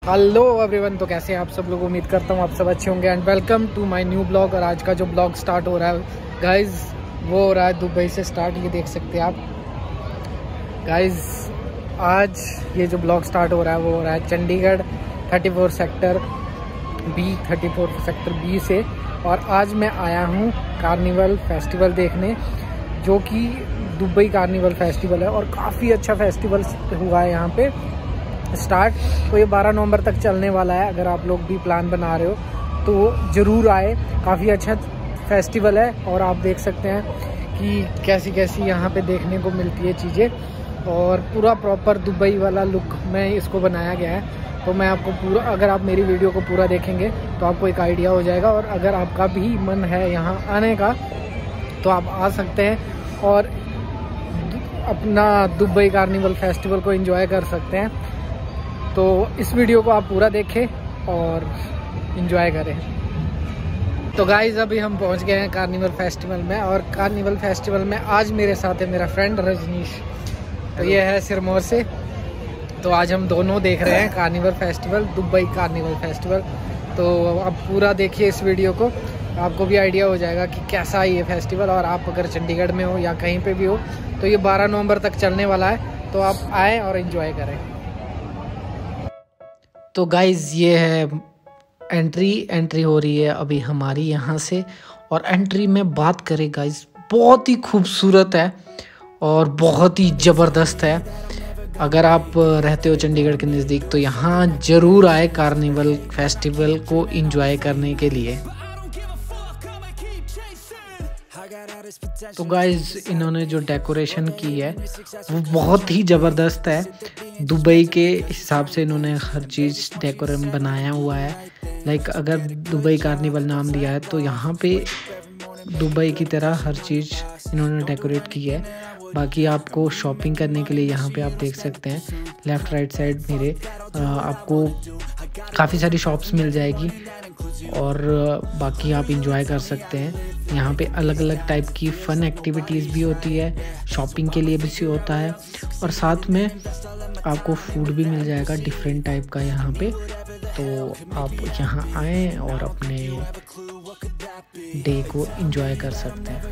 Hello everyone, तो कैसे हैं आप सब लोग। उम्मीद करता हूँ आप सब अच्छे होंगे and welcome to my new blog. और आज का जो ब्लॉग स्टार्ट हो रहा है गाइज, वो हो रहा है दुबई से स्टार्ट। ये देख सकते हैं आप गाइज, आज ये जो ब्लॉग स्टार्ट हो रहा है वो हो रहा है चंडीगढ़ 34 सेक्टर बी से। और आज मैं आया हूँ कार्निवल फेस्टिवल देखने, जो कि दुबई कार्निवल फेस्टिवल है और काफ़ी अच्छा फेस्टिवल हुआ है यहाँ पे स्टार्ट। तो ये 12 नवंबर तक चलने वाला है। अगर आप लोग भी प्लान बना रहे हो तो ज़रूर आए, काफ़ी अच्छा फेस्टिवल है। और आप देख सकते हैं कि कैसी कैसी यहाँ पे देखने को मिलती है चीज़ें, और पूरा प्रॉपर दुबई वाला लुक में इसको बनाया गया है। तो मैं आपको पूरा, अगर आप मेरी वीडियो को पूरा देखेंगे तो आपको एक आइडिया हो जाएगा। और अगर आपका भी मन है यहाँ आने का तो आप आ सकते हैं और अपना दुबई कार्निवल फेस्टिवल को एंजॉय कर सकते हैं। तो इस वीडियो को आप पूरा देखें और एंजॉय करें। तो गाइज, अभी हम पहुंच गए हैं कार्निवल फेस्टिवल में। और कार्निवल फेस्टिवल में आज मेरे साथ है मेरा फ्रेंड रजनीश, तो ये है सिरमौर से। तो आज हम दोनों देख रहे हैं carnival festival, Dubai carnival festival. तो अब पूरा देखिए इस वीडियो को, आपको भी आइडिया हो जाएगा कि कैसा है ये फेस्टिवल। और आप अगर चंडीगढ़ में हो या कहीं पे भी हो तो ये 12 नवंबर तक चलने वाला है, तो आप आएँ और एंजॉय करें। तो गाइज़, ये है एंट्री हो रही है अभी हमारी यहाँ से। और एंट्री में बात करें गाइज़, बहुत ही खूबसूरत है और बहुत ही ज़बरदस्त है। अगर आप रहते हो चंडीगढ़ के नज़दीक तो यहाँ ज़रूर आए कार्निवल फेस्टिवल को एंजॉय करने के लिए। तो गाइज, इन्होंने जो डेकोरेशन की है वो बहुत ही ज़बरदस्त है। दुबई के हिसाब से इन्होंने हर चीज़ डेकोरेशन बनाया हुआ है। लाइक अगर दुबई कार्निवल नाम दिया है तो यहाँ पे दुबई की तरह हर चीज़ इन्होंने डेकोरेट की है। बाकी आपको शॉपिंग करने के लिए यहाँ पे आप देख सकते हैं लेफ़्ट राइट साइड मेरे, आपको काफ़ी सारी शॉप्स मिल जाएगी और बाकी आप इंजॉय कर सकते हैं। यहाँ पे अलग अलग टाइप की फ़न एक्टिविटीज़ भी होती है, शॉपिंग के लिए भी होता है, और साथ में आपको फूड भी मिल जाएगा डिफरेंट टाइप का यहाँ पे। तो आप यहाँ आएँ और अपने डे को एंजॉय कर सकते हैं।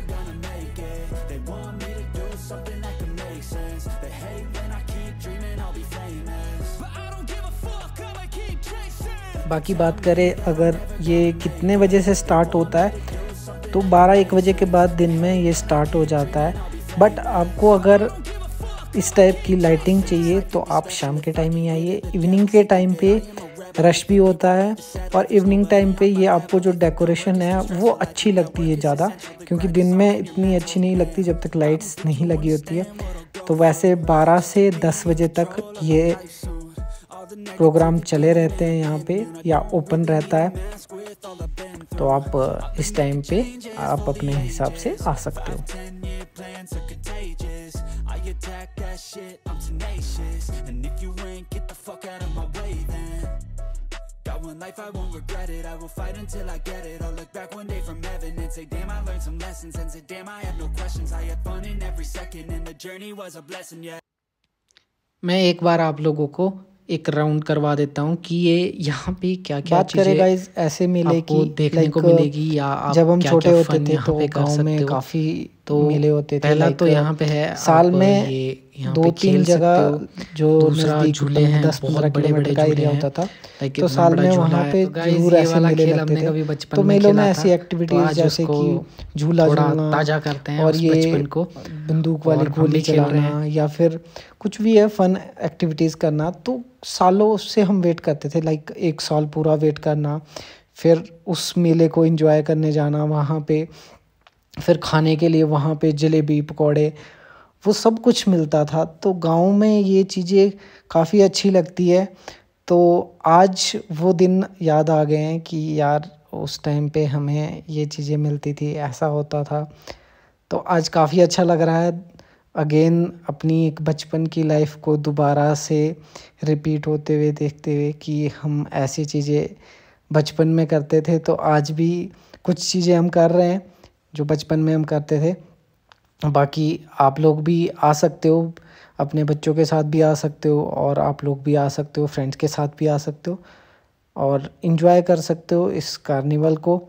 बाकी बात करें अगर ये कितने बजे से स्टार्ट होता है, तो 12-1 बजे के बाद दिन में ये स्टार्ट हो जाता है। बट आपको अगर इस टाइप की लाइटिंग चाहिए तो आप शाम के टाइम ही आइए। इवनिंग के टाइम पे रश भी होता है, और इवनिंग टाइम पे ये आपको जो डेकोरेशन है वो अच्छी लगती है ज़्यादा, क्योंकि दिन में इतनी अच्छी नहीं लगती जब तक लाइट्स नहीं लगी होती है। तो वैसे 12 से 10 बजे तक ये प्रोग्राम चले रहते हैं यहाँ पे, या ओपन रहता है। तो आप इस टाइम पे आप अपने हिसाब से आ सकते हो। Life I won't regret it, I will fight until I get it. I'll look back one day from heaven and say damn, I learned some lessons, and say damn, I have no questions. I had fun in every second and the journey was a blessing, yeah. मैं एक बार आप लोगों को एक round करवा देता हूँ कि ये यहाँ पे क्या क्या बात करें गाइस ऐसे मेले की देखने को मिलेगी, या आप जब हम छोटे होते थे तो गाँव में काफ़ी तो मेले होते थे। पहला तो यहाँ पे है साल में 2-3 जगह जो झूले हैं, 10-15 किलोमीटर का एरिया होता था, तो साल में वहाँ पे जरूर ऐसे मेले लगते थे। तो मेलों में ऐसी एक्टिविटीज जैसे कि झूला झूलना ताजा करते हैं और ये बचपन को, बंदूक वाली गोली चलाना, या फिर कुछ भी है फन एक्टिविटीज़ करना। तो सालों से हम वेट करते थे, लाइक 1 साल पूरा वेट करना, फिर उस मेले को एंजॉय करने जाना वहाँ पे, फिर खाने के लिए वहाँ पे जलेबी पकौड़े वो सब कुछ मिलता था। तो गांव में ये चीज़ें काफ़ी अच्छी लगती है। तो आज वो दिन याद आ गए हैं कि यार उस टाइम पे हमें ये चीज़ें मिलती थी, ऐसा होता था। तो आज काफ़ी अच्छा लग रहा है अगेन अपनी एक बचपन की लाइफ को दोबारा से रिपीट होते हुए देखते हुए कि हम ऐसी चीज़ें बचपन में करते थे। तो आज भी कुछ चीज़ें हम कर रहे हैं जो बचपन में हम करते थे। बाकी आप लोग भी आ सकते हो, अपने बच्चों के साथ भी आ सकते हो, और आप लोग भी आ सकते हो, फ्रेंड्स के साथ भी आ सकते हो और इन्जॉय कर सकते हो इस कार्निवल को।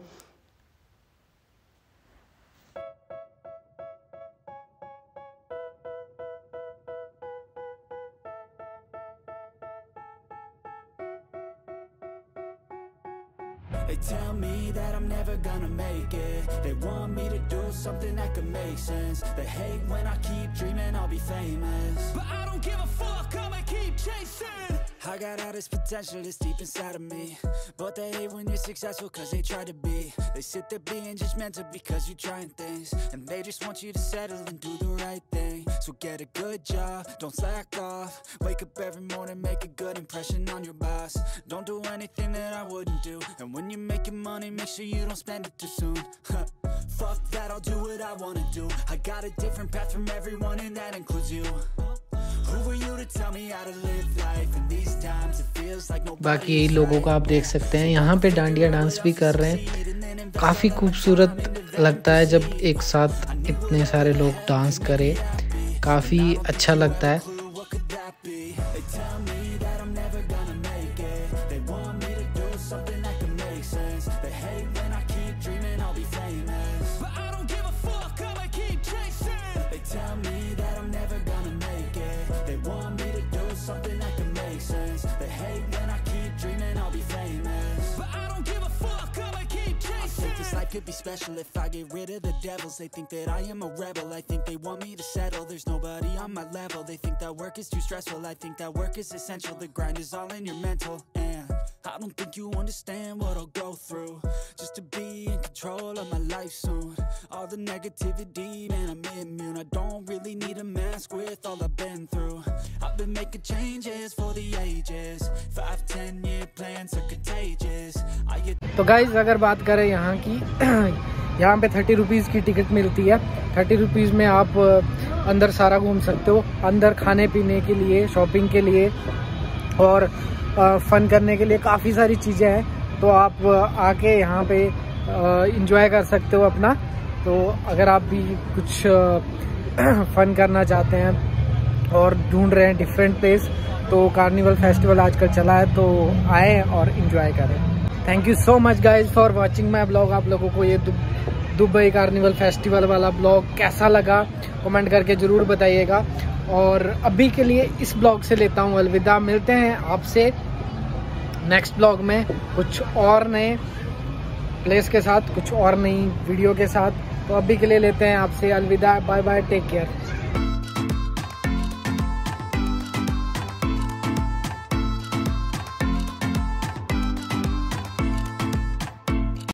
They tell me that I'm never gonna make it. They want me to do something that could make sense. They hate when I keep dreaming I'll be famous, but I don't give a fuck, I'ma keep chasing. I got all this potential that's deep inside of me, but they hate when you're successful cause they try to be. They sit there being judgmental because you're trying things, and they just want you to settle and do the right thing. So get a good job, don't slack off. Wake up every morning, make a good impression on your boss. Don't do anything that I wouldn't do, and when you're making money, make sure you don't spend it too soon. Fuck that, I'll do what I wanna do. I got a different path from everyone, and that includes you. Who are you to tell me how to live life? In these times it feels like nobody. बाकी यही लोगों का आप देख सकते हैं, यहाँ पे डांडिया डांस भी कर रहे हैं। काफ़ी खूबसूरत लगता है जब एक साथ इतने सारे लोग डांस करें, काफ़ी अच्छा लगता है। Could be special if I get rid of the devils. They think that I am a rebel. I think they want me to settle. There's nobody on my level. They think that work is too stressful. I think that work is essential. The grind is all in your mental, and I don't think you understand what I'll go through just to be in control of my life soon. All the negativity, man, I'm immune. I don't really need a mask with all I've been through. I've been making changes for the ages. 5-10 year plans are contagious. तो guys अगर बात करें यहाँ की, यहाँ पे 30 rupees की ticket मिलती है। 30 रुपीज़ में आप अंदर सारा घूम सकते हो। अंदर खाने पीने के लिए, शॉपिंग के लिए और फन करने के लिए काफ़ी सारी चीज़ें हैं। तो आप आके यहाँ पे इंजॉय कर सकते हो अपना। तो अगर आप भी कुछ फन करना चाहते हैं और ढूंढ रहे हैं डिफरेंट प्लेस, तो कार्निवल फेस्टिवल आजकल चला है, तो आए और इन्जॉय करें। Thank you so much guys for watching my blog. आप लोगों को ये दुबई कार्निवल फेस्टिवल वाला ब्लॉग कैसा लगा कमेंट करके ज़रूर बताइएगा। और अभी के लिए इस ब्लॉग से लेता हूँ अलविदा। मिलते हैं आपसे नेक्स्ट ब्लॉग में कुछ और नए प्लेस के साथ, कुछ और नई वीडियो के साथ। तो अभी के लिए लेते हैं आपसे अलविदा। Bye bye, take care.